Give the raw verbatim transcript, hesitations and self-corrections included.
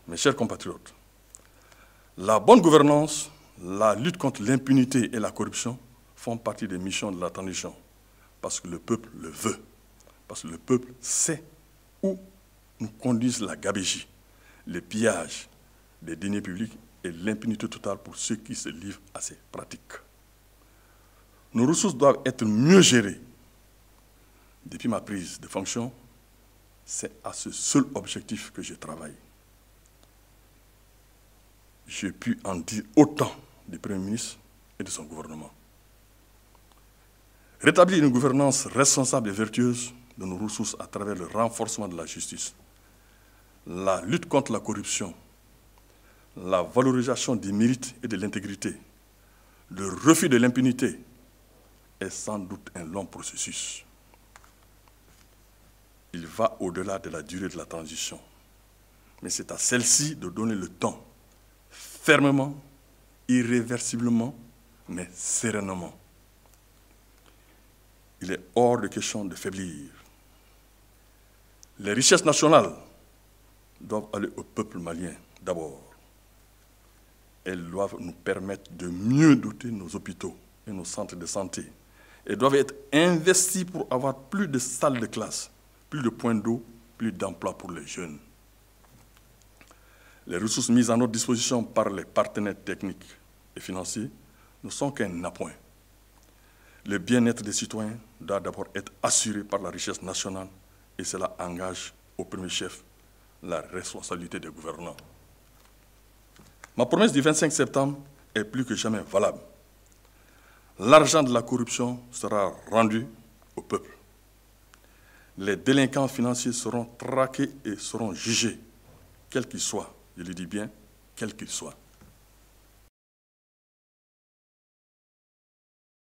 Mes chers compatriotes, la bonne gouvernance, la lutte contre l'impunité et la corruption font partie des missions de la transition, parce que le peuple le veut, parce que le peuple sait où nous conduisent la gabegie, les pillages des deniers publics et l'impunité totale pour ceux qui se livrent à ces pratiques. Nos ressources doivent être mieux gérées. Depuis ma prise de fonction, c'est à ce seul objectif que je travaille. J'ai pu en dire autant du Premier ministre et de son gouvernement. Rétablir une gouvernance responsable et vertueuse de nos ressources à travers le renforcement de la justice, la lutte contre la corruption, la valorisation des mérites et de l'intégrité, le refus de l'impunité est sans doute un long processus. Il va au-delà de la durée de la transition. Mais c'est à celle-ci de donner le temps, fermement, irréversiblement, mais sereinement. Il est hors de question de faiblir. Les richesses nationales doivent aller au peuple malien d'abord. Elles doivent nous permettre de mieux doter nos hôpitaux et nos centres de santé. Elles doivent être investies pour avoir plus de salles de classe, plus de points d'eau, plus d'emplois pour les jeunes. Les ressources mises à notre disposition par les partenaires techniques et financiers ne sont qu'un appoint. Le bien-être des citoyens doit d'abord être assuré par la richesse nationale et cela engage au premier chef la responsabilité des gouvernants. Ma promesse du vingt-cinq septembre est plus que jamais valable. L'argent de la corruption sera rendu au peuple. Les délinquants financiers seront traqués et seront jugés, quels qu'ils soient. Je le dis bien, quels qu'ils soient.